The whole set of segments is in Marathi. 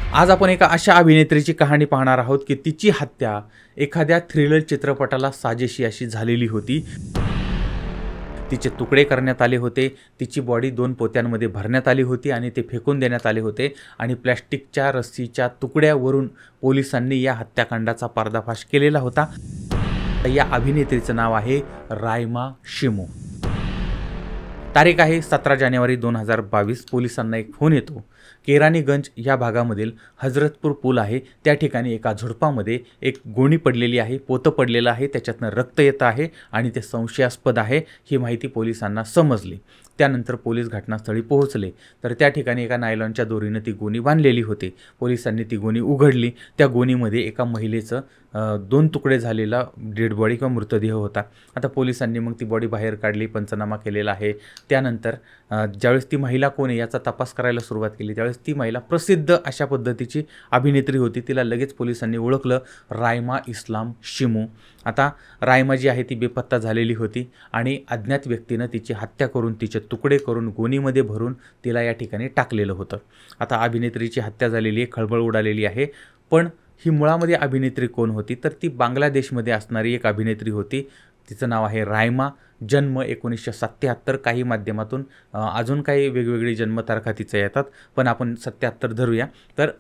आज आपण एका अशा अभिनेत्रीची कहाणी पाहणार आहोत की तिची हत्या एखाद्या थ्रिलर चित्रपटाला साजेशी अशी झालेली होती। तिचे तुकडे करण्यात आले होते, तिची बॉडी 2 पोत्यांमध्ये भरण्यात आली होती आणि ते फेकून देण्यात आले होते आणि प्लास्टिकच्या रस्सीच्या तुकड्यावरून पोलिसांनी या हत्याकांडाचा पर्दाफाश केलेला होता। या अभिनेत्रीचं नाव आहे रायमा शिमू। तारीख आहे 17 जानेवारी 2022। पोलिसांना एक फोन येतो। केरानीगंज या भागामधील हजरतपूर पूल आहे, त्या ठिकाणी एका झुडपामध्ये एक गोणी पडलेली आहे, पोतं पडलेलं आहे, त्याच्यातनं रक्त येत आहे आणि ते संशयास्पद आहे ही माहिती पोलिसांना समजली। त्यानंतर पोलीस घटनास्थळी पोहोचले तर त्या ठिकाणी एका नायलॉनच्या दोरीने ती गोणी बांधलेली होती। पोलिसांनी ती गोणी उघडली, त्या गोणीमध्ये एका महिलेचं 2 तुकडे झालेला डेड बॉडी किंवा मृतदेह होता। आता पोलिसांनी मग ती बॉडी बाहेर काढली, पंचनामा केलेला आहे। त्यानंतर ज्यावेळेस ती महिला कोण आहे याचा तपास करायला सुरुवात केली, त्यावेळेस ती महिला प्रसिद्ध अशा पद्धतीची अभिनेत्री होती। तिला लगेच पोलिसांनी ओळखलं, रायमा इस्लाम शिमू। आता रायमा जी आहे ती बेपत्ता झालेली होती आणि अज्ञात व्यक्तीनं तिची हत्या करून तिचे तुकडे करून गोणीमध्ये भरून तिला या ठिकाणी टाकलेलं होतं। आता अभिनेत्रीची हत्या झालेली आहे, खळबळ उडालेली आहे। पण ही मुळामध्ये अभिनेत्री कोण होती तर ती बांगलादेशमध्ये असणारी एक अभिनेत्री होती। तिचं नाव आहे रायमा। जन्म 1977। काही माध्यमातून अजून काही वेगवेगळी जन्मतारखा तिचं येतात, पण आपण 77 धरूया। तर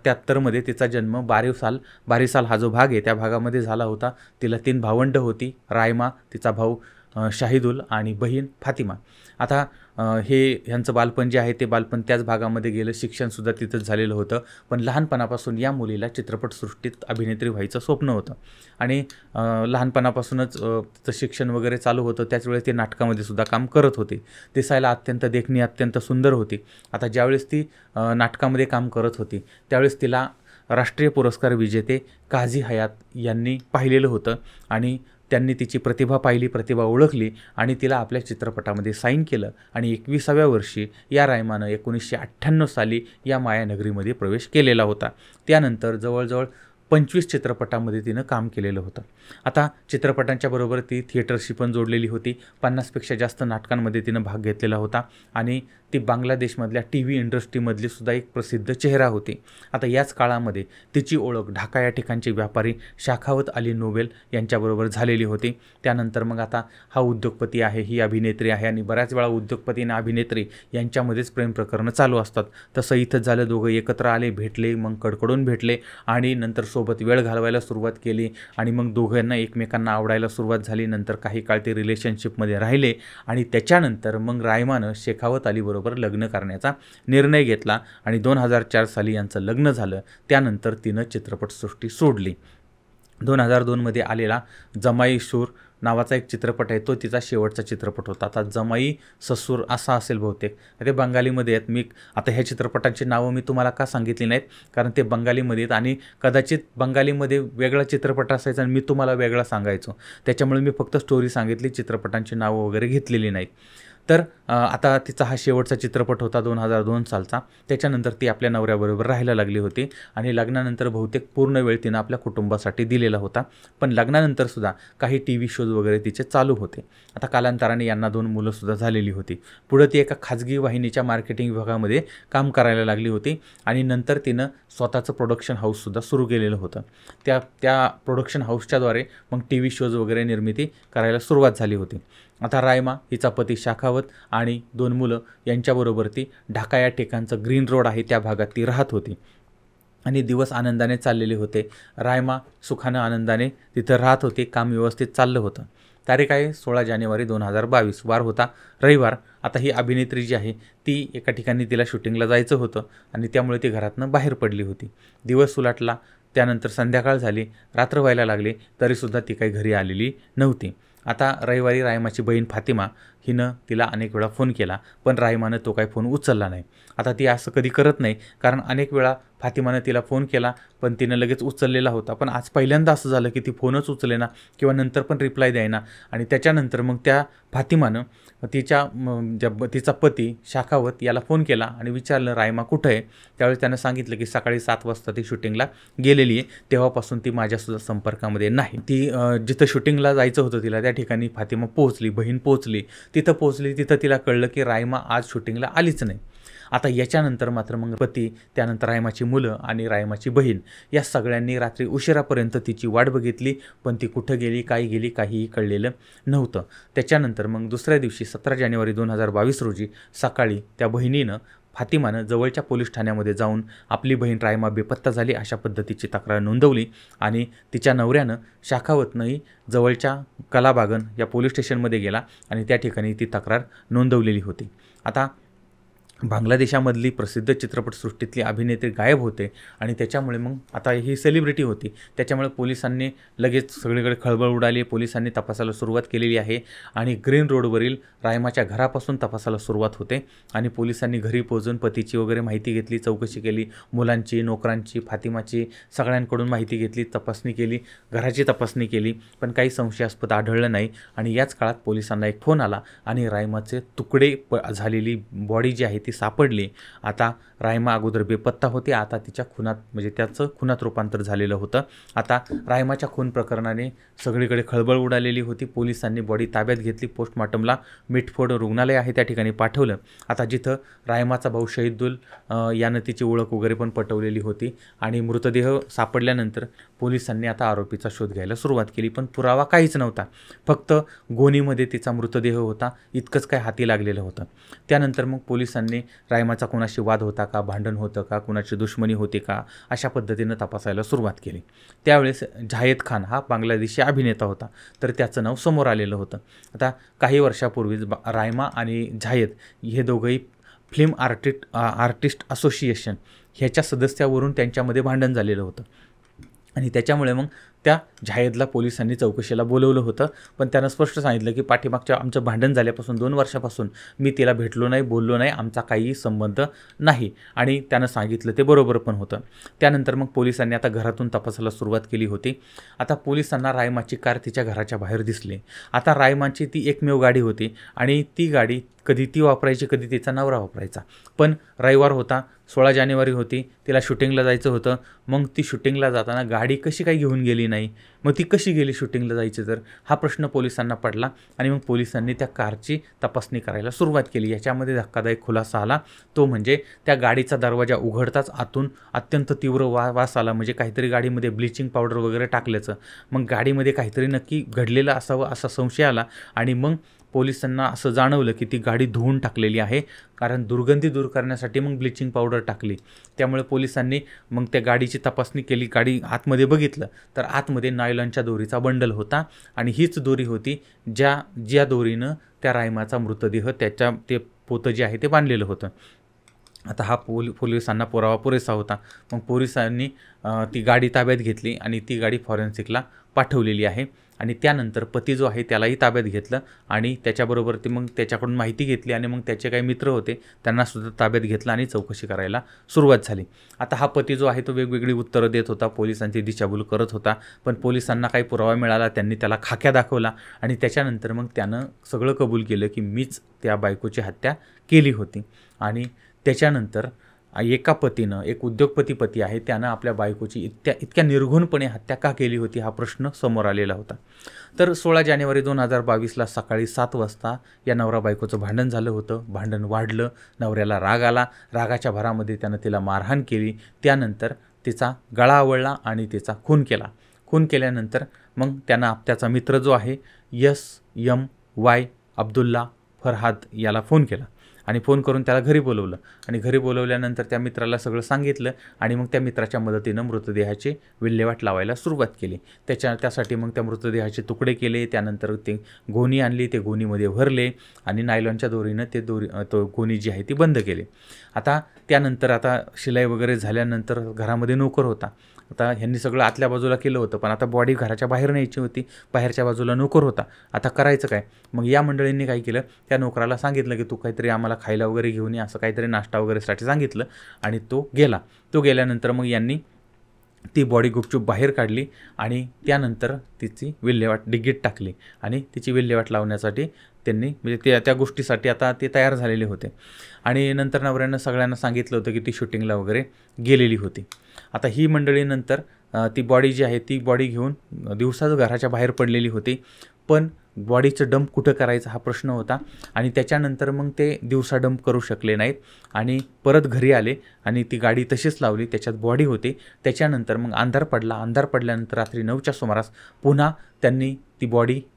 77 तिचा जन्म बारिसाल हा जो भाग आहे त्या भागामध्ये झाला होता। तिला 3 भावंडं होती, रायमा, तिचा भाऊ शाहिदुल आणि बहीण फातिमा। आता ह्यांचं बालपण जे आहे ते बालपण त्याच भागामध्ये गेलं, शिक्षणसुद्धा तिथंच झालेलं होतं। पण लहानपणापासून या मुलीला चित्रपटसृष्टीत अभिनेत्री व्हायचं स्वप्न होतं आणि लहानपणापासूनच तिचं शिक्षण वगैरे चालू होतं। त्याचवेळेस ती नाटकामध्ये सुद्धा काम करत होती। दिसायला अत्यंत देखणी, अत्यंत सुंदर होती। आता ज्यावेळेस ती नाटकामध्ये काम करत होती त्यावेळेस तिला राष्ट्रीय पुरस्कार विजेते काझी हयात यांनी पाहिलेलं होतं आणि त्यांनी तिची प्रतिभा पाहिली, प्रतिभा ओळखली आणि तिला आपल्या चित्रपटामध्ये साईन केलं आणि 21व्या वर्षी या रायमानं 1998 साली या मायानगरीमध्ये प्रवेश केलेला होता। त्यानंतर जवळजवळ 25 चित्रपटामध्ये तिनं काम केलेलं होतं। आता चित्रपटांच्या बरोबर ती थिएटरशी पण जोडलेली होती। 50पेक्षा जास्त नाटकांमध्ये तिनं भाग घेतलेला होता आणि ती बांगलादेशमधल्या टीव्ही इंडस्ट्रीमधली सुद्धा एक प्रसिद्ध चेहरा होती। आता याच काळामध्ये तिची ओळख ढाका या ठिकाणचे व्यापारी शाखावत अली नोबेल यांच्याबरोबर झालेली होती। त्यानंतर मग आता हा उद्योगपती आहे, ही अभिनेत्री आहे आणि बऱ्याच वेळा उद्योगपती आणि अभिनेत्री यांच्यामध्येच प्रेम प्रकरणं चालू असतात। तसं इथं झालं, दोघं एकत्र आले, भेटले, मग कडकडून भेटले आणि नंतर सोबत वेळ घालवायला सुरुवात केली आणि मग दोघांना एकमेकांना आवडायला सुरुवात झाली। नंतर काही काळ ते रिलेशनशिपमध्ये राहिले आणि त्याच्यानंतर मग रायमानं शेखावत अलीबरोबर लग्न करण्याचा निर्णय घेतला आणि 2004 साली यांचं लग्न झालं। त्यानंतर तिनं चित्रपटसृष्टी सोडली। 2002 मध्ये आलेला जमाई शूर नावाचा एक चित्रपट आहे, तो तिचा शेवटचा चित्रपट होता। आता जमाई ससूर असा असेल बहुतेक, ते बंगालीमध्ये आहेत। मी आता ह्या चित्रपटांची नावं मी तुम्हाला का सांगितली नाहीत कारण ते बंगालीमध्ये आहेत आणि कदाचित बंगालीमध्ये वेगळा चित्रपट असायचा आणि मी तुम्हाला वेगळा सांगायचो, त्याच्यामुळे मी फक्त स्टोरी सांगितली, चित्रपटांची नावं वगैरे घेतलेली नाहीत। तर आता तिचा हा शेवटचा चित्रपट होता 2002 सालचा। त्याच्यानंतर ती आपल्या नवऱ्याबरोबर राहायला लागली होती आणि लग्नानंतर बहुतेक पूर्ण वेळ तिनं आपल्या कुटुंबासाठी दिलेला होता। पण लग्नानंतर सुद्धा काही टीव्ही शोज वगैरे तिचे चालू होते। आता कालांतराने यांना 2 मुलंसुद्धा झालेली होती। पुढे ती एका खाजगी वाहिनीच्या मार्केटिंग विभागामध्ये काम करायला लागली होती आणि नंतर तिनं स्वतःचं प्रोडक्शन हाऊससुद्धा सुरू केलेलं होतं। त्या प्रोडक्शन हाऊसच्याद्वारे मग टीव्ही शोज वगैरे निर्मिती करायला सुरुवात झाली होती। आता रायमा, हिचा पती शाखावत आणि 2 मुलं यांच्याबरोबर ती ढाका या ठिकाणचं ग्रीन रोड आहे त्या भागात ती राहत होती आणि दिवस आनंदाने चाललेले होते। रायमा सुखानं आनंदाने तिथं राहत होती, काम व्यवस्थित चाललं होतं। तारीख आहे 16 जानेवारी 2022, वार होता रविवार। आता ही अभिनेत्री जी आहे ती एका ठिकाणी तिला शूटिंगला जायचं होतं आणि त्यामुळे ती घरातनं बाहेर पडली होती। दिवस उलटला, त्यानंतर संध्याकाळ झाली, रात्र व्हायला लागली, तरीसुद्धा ती काही घरी आलेली नव्हती। आता रविवारी रायमाची बहीण फातिमा हिनं तिला अनेक वेळा फोन केला, पण रायमानं तो काही फोन उचलला नाही। आता ती असं कधी करत नाही कारण अनेक वेळा फातिमानं तिला फोन केला पण तिनं लगेच उचललेला होता, पण आज पहिल्यांदा असं झालं की ती फोनच उचलेना किंवा नंतर पण रिप्लाय द्यायना आणि त्याच्यानंतर मग त्या फातिमानं तिचा पती शाखावत याला फोन केला आणि विचारलं रायमा कुठं आहे। त्यावेळेस त्यानं सांगितलं की सकाळी 7 वाजता ती शूटिंगला गेलेली आहे, तेव्हापासून ती माझ्यासुद्धा संपर्कामध्ये नाही। ती जिथं शूटिंगला जायचं होतं तिला त्या ठिकाणी फातिमा पोहोचली, बहीण पोहोचली, तिथं पोहोचली. तिथं तिला कळलं की रायमा आज शूटिंगला आलीच नाही. आता याच्यानंतर मात्र मग पती, त्यानंतर रायमाची मुलं आणि रायमाची बहीण या सगळ्यांनी रात्री उशिरापर्यंत तिची वाट बघितली, पण ती कुठं गेली, काय गेली, काहीही कळलेलं नव्हतं. त्याच्यानंतर मग दुसऱ्या दिवशी 17 जानेवारी 2022 रोजी सकाळी त्या बहिणीनं, फातिमानं जवळच्या पोलीस ठाण्यामध्ये जाऊन आपली बहीण रायमा बेपत्ता झाली अशा पद्धतीची तक्रार नोंदवली आणि तिच्या नवऱ्यानं शाखावतनंही जवळच्या कलाबागन या पोलीस स्टेशनमध्ये गेला आणि त्या ठिकाणी ती तक्रार नोंदवलेली होती. आता बांगलादेशामधली प्रसिद्ध चित्रपटसृष्टीतली अभिनेत्री गायब होते आणि त्याच्यामुळे मग आता ही सेलिब्रिटी होती, त्याच्यामुळे पोलिसांनी लगेच सगळीकडे खळबळ उडाली. पोलिसांनी तपासाला सुरुवात केलेली आहे आणि ग्रीन रोडवरील रायमाच्या घरापासून तपासाला सुरुवात होते आणि पोलिसांनी घरी पोहोचून पतीची वगैरे माहिती घेतली, चौकशी केली, मुलांची, नोकरांची, फातिमाची, सगळ्यांकडून माहिती घेतली, तपासणी केली, घराची तपासणी केली, पण काही संशयास्पद आढळलं नाही. आणि याच काळात पोलिसांना एक फोन आला आणि रायमाचे तुकडे झालेली बॉडी जी आहे ती सापडली. आता रायमा अगोदर बेपत्ता होती, आता तिच्या खुनात म्हणजे त्याचं खुनात रूपांतर झालेलं होतं. आता रायमाच्या खून प्रकरणाने सगळीकडे खळबळ उडालेली होती. पोलिसांनी बॉडी ताब्यात घेतली, पोस्टमॉर्टमला मिठफोड रुग्णालय आहे त्या ठिकाणी पाठवलं. आता जिथं रायमाचा भाऊ शहीदुल यानं तिची ओळख वगैरे पण पटवलेली होती आणि मृतदेह सापडल्यानंतर पोलिसांनी आता आरोपीचा शोध घ्यायला सुरुवात केली, पण पुरावा काहीच नव्हता. फक्त गोणीमध्ये तिचा मृतदेह होता, इतकंच काय हाती लागलेलं होतं. त्यानंतर मग पोलिसांनी रायमाचा कोणाशी वाद होता का, भांडण होतं का, कुणाची दुश्मनी होती का, अशा पद्धतीनं तपासायला सुरुवात केली. त्यावेळेस जाहेद खान हा बांगलादेशी अभिनेता होता, तर त्याचं नाव समोर आलेलं होतं. आता काही वर्षापूर्वीच रायमा आणि जाहेद हे दोघंही फिल्म आर्टिस्ट असोसिएशन ह्याच्या सदस्यावरून त्यांच्यामध्ये भांडण झालेलं होतं आणि त्याच्यामुळे मग त्या जाहेदला पोलिसांनी चौकशीला बोलवलं होतं, पण त्यानं स्पष्ट सांगितलं की पाठीमागच्या आमचं भांडण झाल्यापासून 2 वर्षापासून मी तिला भेटलो नाही, बोललो नाही, आमचा काहीही संबंध नाही. आणि त्यानं सांगितलं ते बरोबर पण होतं. त्यानंतर मग पोलिसांनी आता घरातून तपासाला सुरुवात केली होती. आता पोलिसांना रायमाची कार तिच्या घराच्या बाहेर दिसली. आता रायमाची ती एकमेव गाडी होती आणि ती गाडी कधी ती वापरायची, कधी तिचा नवरा वापरायचा. पण रविवार होता, 16 जानेवारी होती, तिला शूटिंगला जायचं होतं. मग ती शूटिंगला जाताना गाडी कशी काय घेऊन गेली नाही, मग ती कशी गेली शूटिंगला जायची तर, हा प्रश्न पोलिसांना पडला आणि मग पोलिसांनी त्या कारची तपासणी करायला सुरुवात केली. याच्यामध्ये धक्कादायक खुलासा आला, तो म्हणजे त्या गाडीचा दरवाजा उघडताच आतून अत्यंत तीव्र वास आला, म्हणजे काहीतरी गाडीमध्ये ब्लिचिंग पावडर वगैरे टाकल्याचं. मग गाडीमध्ये काहीतरी नक्की घडलेलं असावं असा संशय आला आणि मग पोलिसांना असं जाणवलं की ती गाडी धुवून टाकलेली आहे, कारण दुर्गंधी दूर करण्यासाठी मग ब्लिचिंग पावडर टाकली. त्यामुळे पोलिसांनी मग त्या गाडीची तपासणी केली. गाडी आतमध्ये बघितलं तर आतमध्ये नायलॉनच्या दोरीचा बंडल होता आणि हीच दोरी होती ज्या दोरीनं त्या रायमाचा मृतदेह ते पोतं जे आहे ते बांधलेलं होतं. आता हा पोलिसांना पुरावा पुरेसा होता. मग पोलिसांनी ती गाडी ताब्यात घेतली आणि ती गाडी फॉरेन्सिकला पाठवलेली आहे आणि त्यानंतर पती जो आहे त्यालाही ताब्यात घेतलं आणि त्याच्याबरोबर ते मग त्याच्याकडून माहिती घेतली आणि मग त्याचे काही मित्र होते त्यांनासुद्धा ताब्यात घेतलं आणि चौकशी करायला सुरुवात झाली. आता हा पती जो आहे तो वेगवेगळी उत्तरं देत होता, पोलिसांची दिशाभूल करत होता, पण पोलिसांना काही पुरावा मिळाला. त्यांनी त्याला खाक्या दाखवला आणि त्याच्यानंतर मग त्यानं सगळं कबूल केलं की मीच त्या बायकोची हत्या केली होती. आणि त्याच्यानंतर एका पतीनं, एक उद्योगपती पती आहे, त्यानं आपल्या बायकोची इतक्या निर्घुणपणे हत्या का केली होती हा प्रश्न समोर आलेला होता. तर 16 जानेवारी 2022ला सकाळी 7 वाजता या नवरा बायकोचं भांडण झालं होतं. भांडण वाढलं, नवऱ्याला राग आला, रागाच्या भरामध्ये त्यानं तिला मारहाण केली. त्यानंतर तिचा गळा आवळला आणि तिचा खून केला. खून केल्यानंतर मग त्यानं त्याचा मित्र जो आहे SMY अब्दुल्ला फरहाद याला फोन केला आणि फोन करून त्याला घरी बोलवलं आणि घरी बोलवल्यानंतर त्या मित्राला सगळं सांगितलं आणि मग त्या मित्राच्या मदतीनं मृतदेहाची विल्हेवाट लावायला सुरुवात केली. त्यासाठी मग त्या मृतदेहाचे तुकडे केले. त्यानंतर ते गोणी आणली, ते गोणीमध्ये भरले आणि नायलॉनच्या दोरीनं तो गोणी जी आहे ती बंद केली. आता त्यानंतर शिलाई वगैरे झाल्यानंतर घरामध्ये नोकर होता. आता ह्यांनी सगळं आतल्या बाजूला केलं होतं, पण आता बॉडी घराच्या बाहेर न्यायची होती, बाहेरच्या बाजूला नोकर होता. आता करायचं काय? मग या मंडळींनी काय केलं, त्या नोकराला सांगितलं की तू काहीतरी आम्हाला खायला वगैरे घेऊन ये, असं काहीतरी नाश्ता वगैरेसाठी सांगितलं आणि तो गेला. तो गेल्यानंतर मग यांनी ती बॉडी गुपचूप बाहेर काढली आणि त्यानंतर तिची विल्हेवाट डिगीत टाकली आणि तिची विल्हेवाट लावण्यासाठी त्यांनी म्हणजे त्या गोष्टीसाठी आता ते तयार झालेले होते. आणि नंतर नवऱ्यानं सगळ्यांना सांगितलं होतं की ती शूटिंगला वगैरे गेलेली होती. आता ही मंडळी नंतर ती बॉडी जी आहे ती बॉडी घेऊन दिवसाच घराच्या बाहेर पडलेली होती, पण बॉडीचं डंप कुठं करायचं हा प्रश्न होता आणि त्याच्यानंतर मग ते दिवसा डंप करू शकले नाहीत आणि परत घरी आले आणि ती गाडी तशीच लावली, त्याच्यात बॉडी होती. त्याच्यानंतर मग अंधार पडल्यानंतर रात्री 9च्या सुमारास पुन्हा त्यांनी ती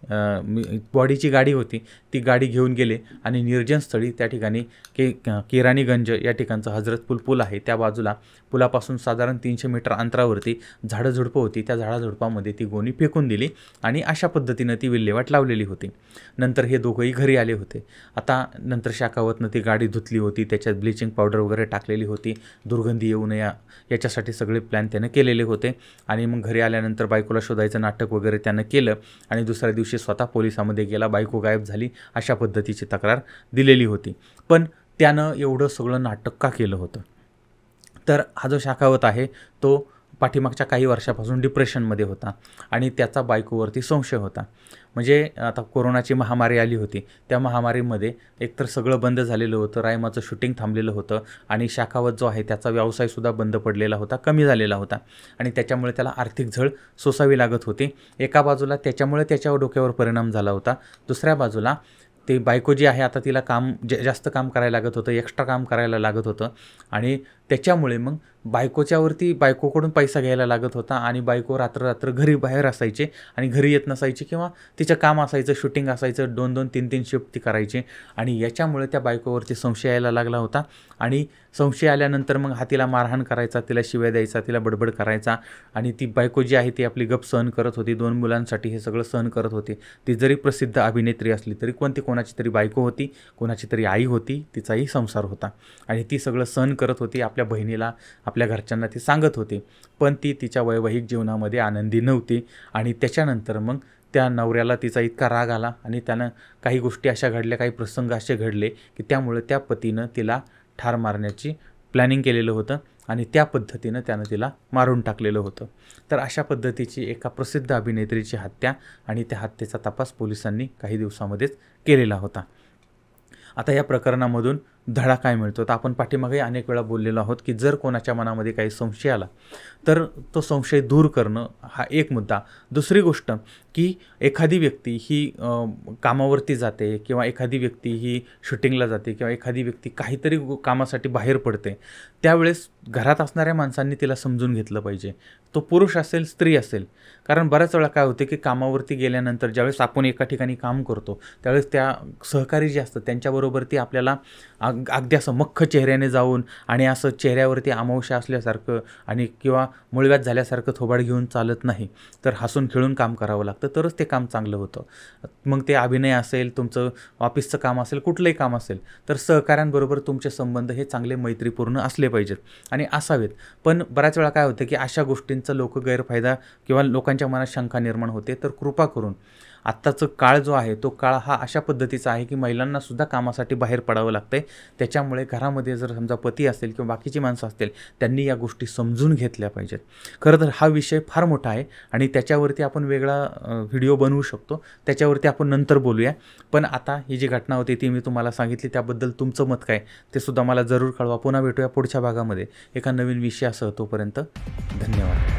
बॉडीची गाडी होती ती गाडी घेऊन गेले आणि निर्जन स्थळी त्या ठिकाणी केरानीगंज या ठिकाणचं हजरतपूल पूल आहे त्या बाजूला पुलापासून साधारण 300 मीटर अंतरावरती झाडझुडपं होती. त्या झाडाझुडपामध्ये ती गोणी फेकून दिली आणि अशा पद्धतीनं ती विल्हेवाट लावलेली होती. नंतर हे दोघंही घरी आले होते. आता नंतर शाखावतनं ती गाडी धुतली होती, त्याच्यात ब्लिचिंग पावडर वगैरे टाकलेली होती, दुर्गंधी येऊ नये याच्यासाठी सगळे प्लॅन त्यानं केलेले होते. आणि मग घरी आल्यानंतर बायकोला शोधायचं नाटक वगैरे त्यानं केलं आणि दुसऱ्या दिवशी स्वतः पोलिसामध्ये गेला, बायको गायब झाली अशा पद्धतीची तक्रार दिलेली होती. पण त्यानं एवढं सगळं नाटक का केलं होतं? तर हा जो शाखावत आहे तो पाठीमागच्या काही वर्षापासून डिप्रेशनमध्ये होता आणि त्याचा बायकोवरती संशय होता. म्हणजे आता कोरोनाची महामारी आली होती, त्या महामारीमध्ये एकतर सगळं बंद झालेलं होतं, रायमाचं शूटिंग थांबलेलं होतं आणि शाखावत जो आहे त्याचा व्यवसायसुद्धा बंद पडलेला होता, कमी झालेला होता आणि त्याच्यामुळे त्याला आर्थिक झळ सोसावी लागत होती. एका बाजूला त्याच्यामुळे त्याच्यावर डोक्यावर परिणाम झाला होता, दुसऱ्या बाजूला ते बायको जी आहे आता तिला जास्त काम करायला लागत होतं, एक्स्ट्रा काम करायला लागत होतं आणि त्याच्यामुळे मग बायकोकडून पैसा घ्यायला लागत होता आणि बायको रात्र घरी बाहेर असायची आणि घरी येत नसायची किंवा तिचं काम असायचं, शूटिंग असायचं, 2-2, 3-3 शिफ्ट ती करायची आणि याच्यामुळे त्या बायकोवरती संशय यायला लागला होता. आणि संशय आल्यानंतर मग हा तिला मारहाण करायचा, तिला शिव्या द्यायचा, तिला बडबड करायचा आणि ती बायको जी आहे ती आपली गप सहन करत होती. 2 मुलांसाठी हे सगळं सहन करत होती. ती जरी प्रसिद्ध अभिनेत्री असली तरी कोणाची तरी बायको होती, कोणाची तरी आई होती, तिचाही संसार होता आणि ती सगळं सहन करत होती. आपल्या बहिणीला, आपल्या घरच्यांना ती सांगत होती, पण ती तिच्या वैवाहिक जीवनामध्ये आनंदी नव्हती. आणि त्याच्यानंतर मग त्या नवऱ्याला तिचा इतका राग आला आणि त्यानं काही गोष्टी अशा घडल्या, काही प्रसंग असे घडले की त्यामुळे त्या पतीनं तिला ठार मारण्याची प्लॅनिंग केलेलं होतं आणि त्या पद्धतीनं त्यानं तिला मारून टाकलेलं होतं. तर अशा पद्धतीची एका प्रसिद्ध अभिनेत्रीची हत्या आणि त्या हत्येचा तपास पोलिसांनी काही दिवसामध्येच केलेला होता. आता या प्रकरणामधून धडा काय मिळतो? तर आपण पाठीमागे अनेक वेळा बोललेलो आहोत की जर कोणाच्या मनामध्ये काही संशय आला तर तो संशय दूर करणं हा एक मुद्दा. दुसरी गोष्ट की एखादी व्यक्ती ही कामावरती जाते किंवा एखादी व्यक्ती ही शूटिंगला जाते किंवा एखादी व्यक्ती काहीतरी कामासाठी बाहेर पडते, त्यावेळेस घरात असणाऱ्या माणसांनी तिला समजून घेतलं पाहिजे. तो पुरुष असेल, स्त्री असेल. कारण बऱ्याच वेळा काय होते की कामावरती गेल्यानंतर ज्यावेळेस आपण एका ठिकाणी काम करतो त्यावेळेस त्या सहकारी जे असतात त्यांच्याबरोबर ती आपल्याला अगदी असं मख्ख चेहऱ्याने जाऊन आणि असं चेहऱ्यावरती अमावस्या असल्यासारखं आणि किंवा मुळव्याध झाल्यासारखं थोबाड घेऊन चालत नाही. तर हसून खेळून काम करावं लागतं, तरच ते काम चांगलं होतं. मग ते अभिनय असेल, तुमचं ऑफिसचं काम असेल, कुठलंही काम असेल, तर सहकाऱ्यांबरोबर तुमचे संबंध हे चांगले मैत्रीपूर्ण असले पाहिजेत आणि असावेत. पण बऱ्याच वेळा काय होतं की अशा गोष्टींचा लोक गैरफायदा किंवा लोकांच्या मनात शंका निर्माण होते. तर कृपा करून आत्ताचं काळ जो आहे तो काळ हा अशा पद्धतीचा आहे की महिलांनासुद्धा कामासाठी बाहेर पडावं लागतं आहे. त्याच्यामुळे घरामध्ये जर समजा पती असेल किंवा बाकीची माणसं असतील त्यांनी या गोष्टी समजून घेतल्या पाहिजेत. खरं तर हा विषय फार मोठा आहे आणि त्याच्यावरती आपण वेगळा व्हिडिओ बनवू शकतो, त्याच्यावरती आपण नंतर बोलूया. पण आता ही जी घटना होती ती मी तुम्हाला सांगितली, त्याबद्दल तुमचं मत काय ते सुद्धा मला जरूर कळवा. पुन्हा भेटूया पुढच्या भागामध्ये एका नवीन विषयासह. तोपर्यंत धन्यवाद.